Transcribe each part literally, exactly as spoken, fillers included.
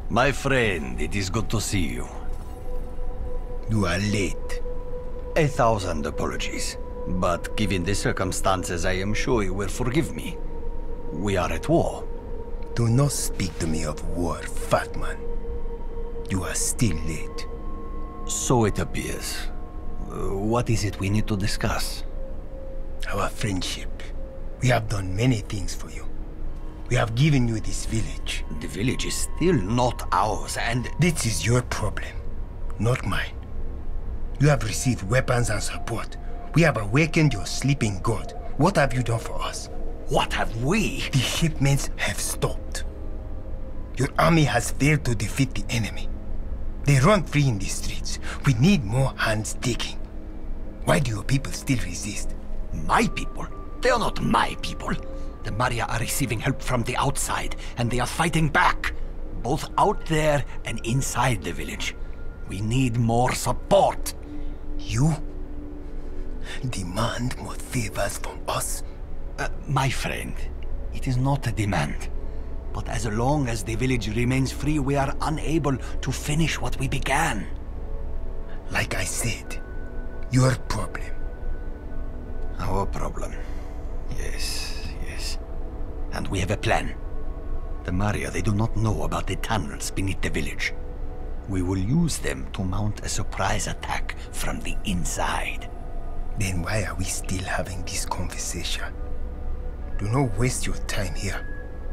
My friend, it is good to see you. You are late. A thousand apologies. But given the circumstances, I am sure you will forgive me. We are at war. Do not speak to me of war, fat man. You are still late. So it appears. Uh, what is it we need to discuss? Our friendship. We have done many things for you. We have given you this village. The village is still not ours, and... This is your problem, not mine. You have received weapons and support. We have awakened your sleeping god. What have you done for us? What have we? The shipments have stopped. Your army has failed to defeat the enemy. They run free in the streets. We need more hands digging. Why do your people still resist? My people? They are not my people. The Maria are receiving help from the outside, and they are fighting back. Both out there and inside the village. We need more support. You demand more favors from us? Uh, my friend, it is not a demand. But as long as the village remains free, we are unable to finish what we began. Like I said, your problem. Our problem. Yes, yes. And we have a plan. The Maria, they do not know about the tunnels beneath the village. We will use them to mount a surprise attack from the inside. Then why are we still having this conversation? Do not waste your time here.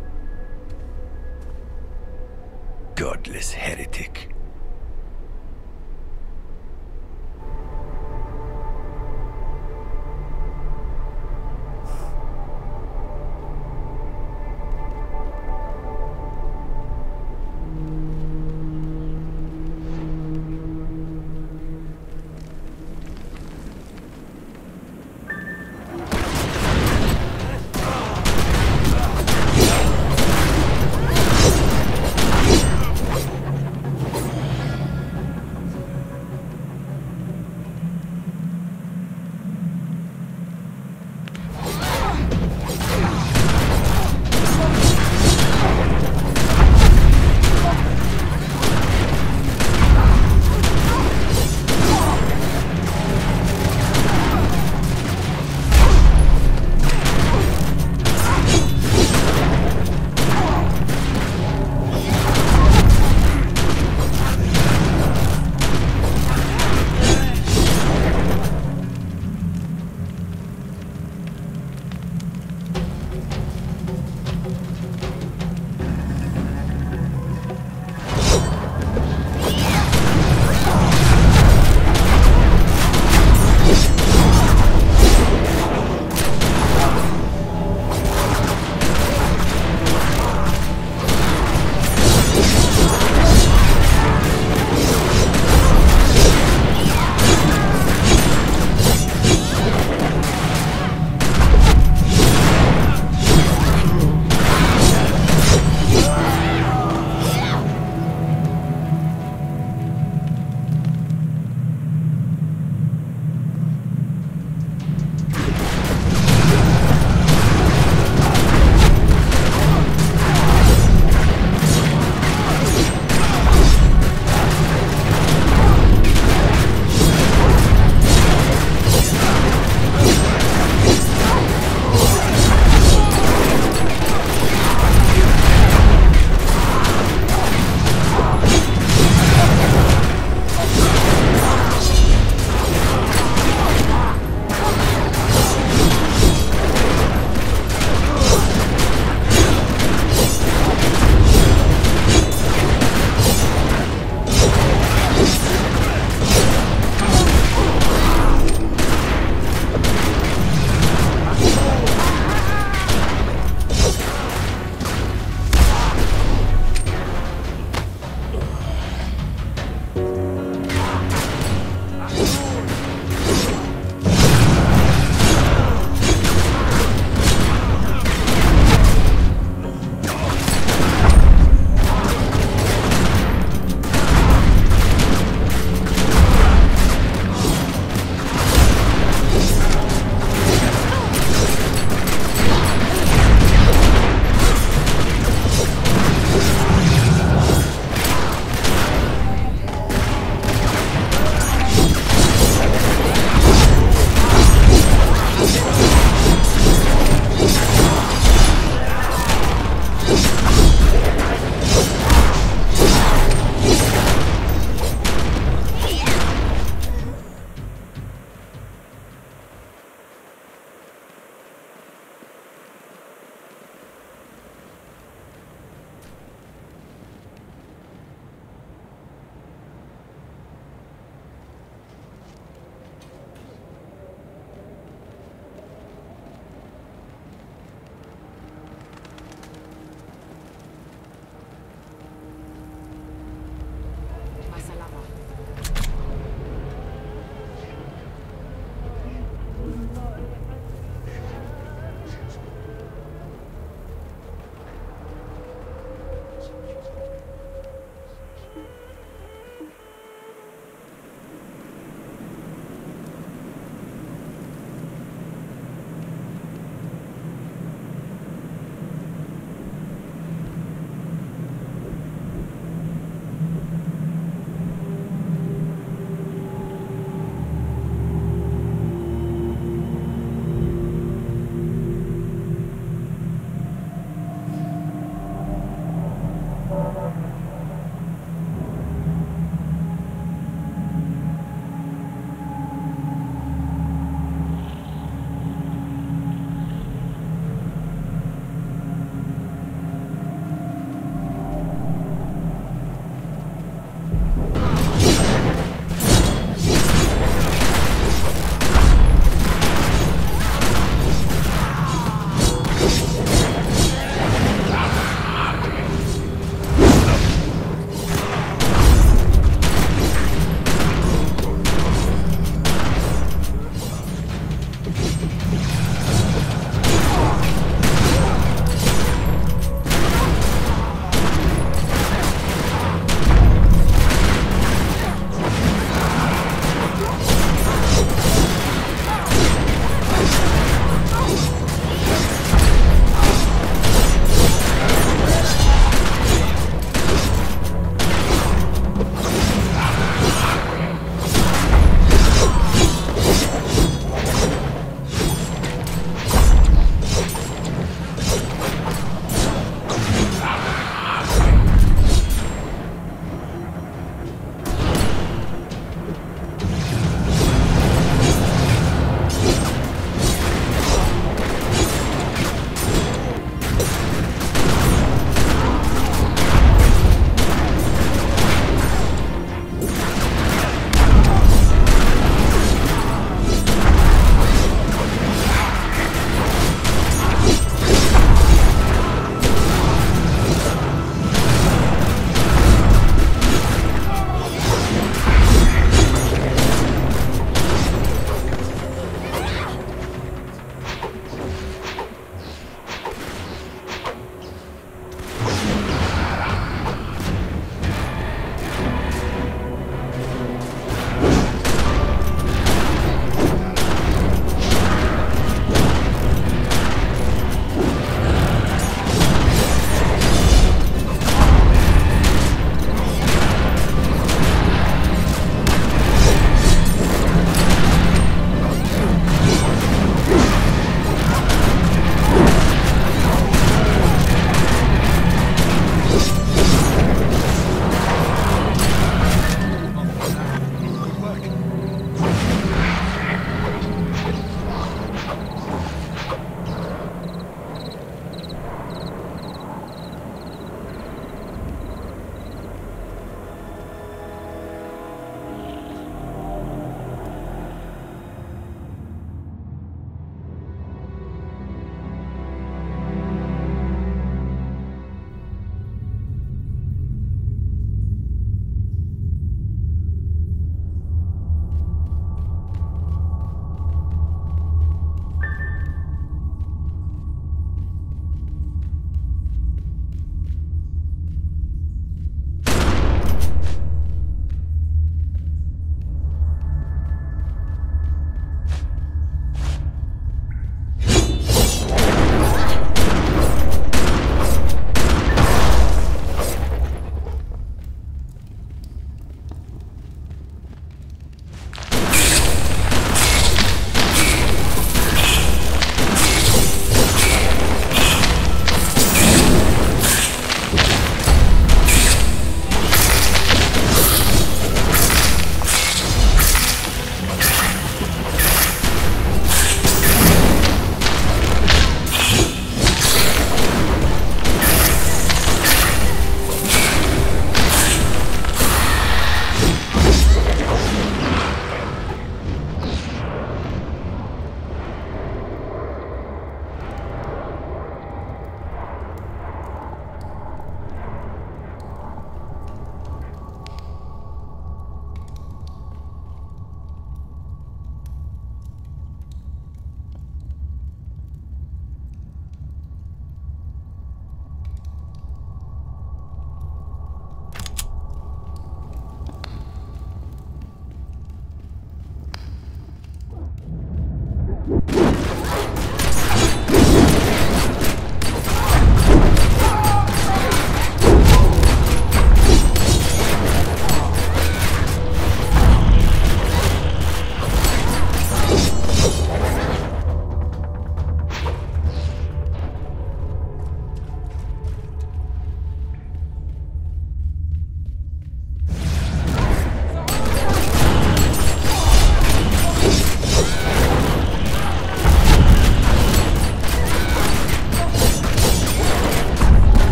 Godless heretic.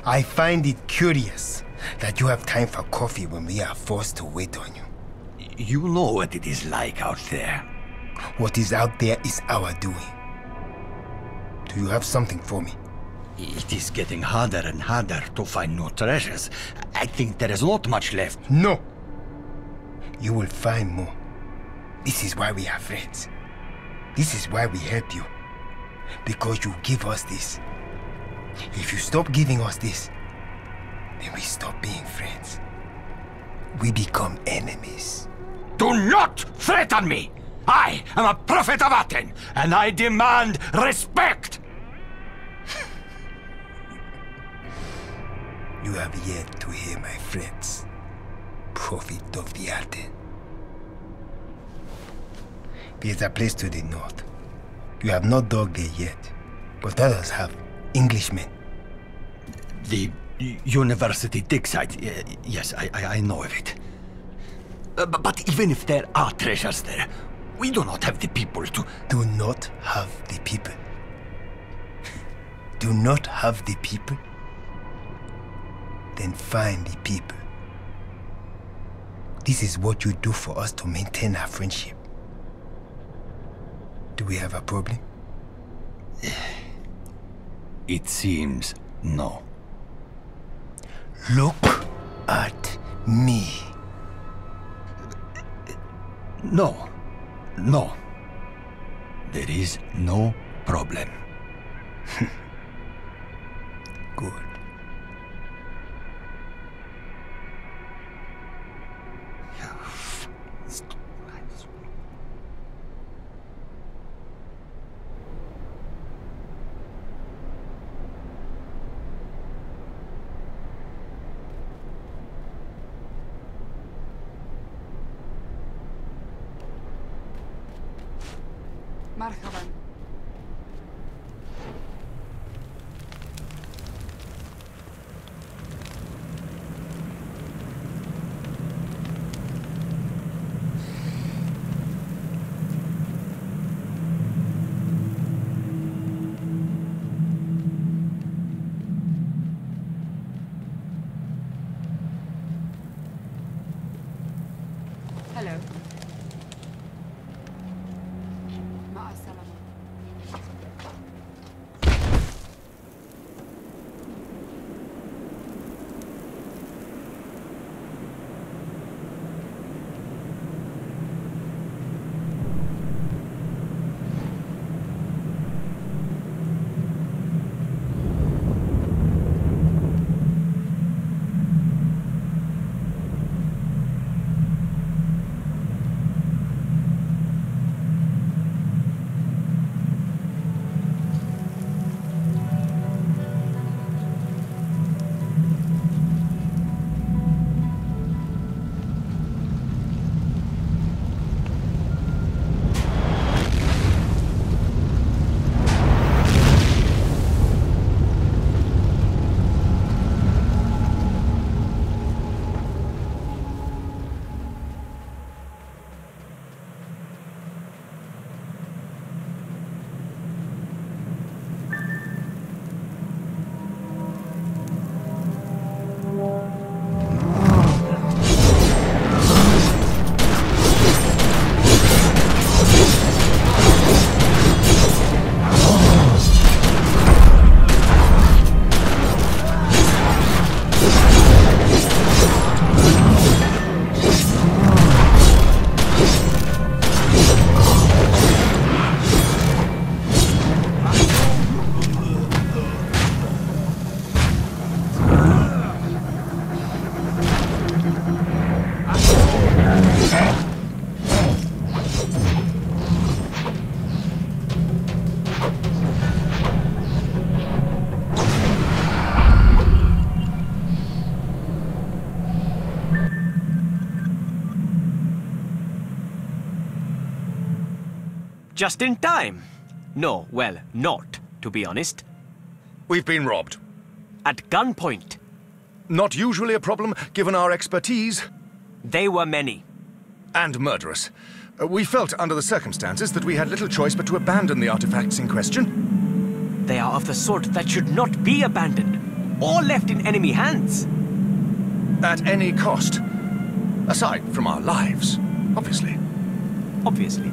I find it curious that you have time for coffee when we are forced to wait on you. You know what it is like out there. What is out there is our doing. Do you have something for me? It is getting harder and harder to find new treasures. I think there is not much left. No! You will find more. This is why we are friends. This is why we help you. Because you give us this. If you stop giving us this, then we stop being friends. We become enemies. Do not threaten me! I am a prophet of Aten, and I demand respect! You have yet to hear my friends, prophet of the Aten. There's a place to the north. You have not dug there yet, but others have. Englishmen. The university dig site. Uh, yes, I, I, I know of it. Uh, but, but even if there are treasures there, we do not have the people to... Do not have the people. Do not have the people? Then find the people. This is what you do for us to maintain our friendship. Do we have a problem? It seems no. Look at me. No. No. There is no problem. Good. مرحبا. Hello. مع السلامة. Just in time. No, well, not, to be honest. We've been robbed. At gunpoint. Not usually a problem, given our expertise. They were many. And murderous. Uh, we felt, under the circumstances, that we had little choice but to abandon the artifacts in question. They are of the sort that should not be abandoned. all left in enemy hands. At any cost. Aside from our lives, obviously. Obviously.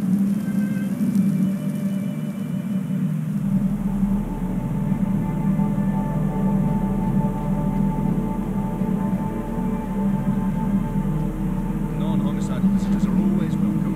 Non-homicidal visitors are always welcome.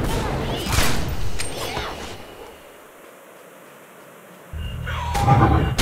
Thank you.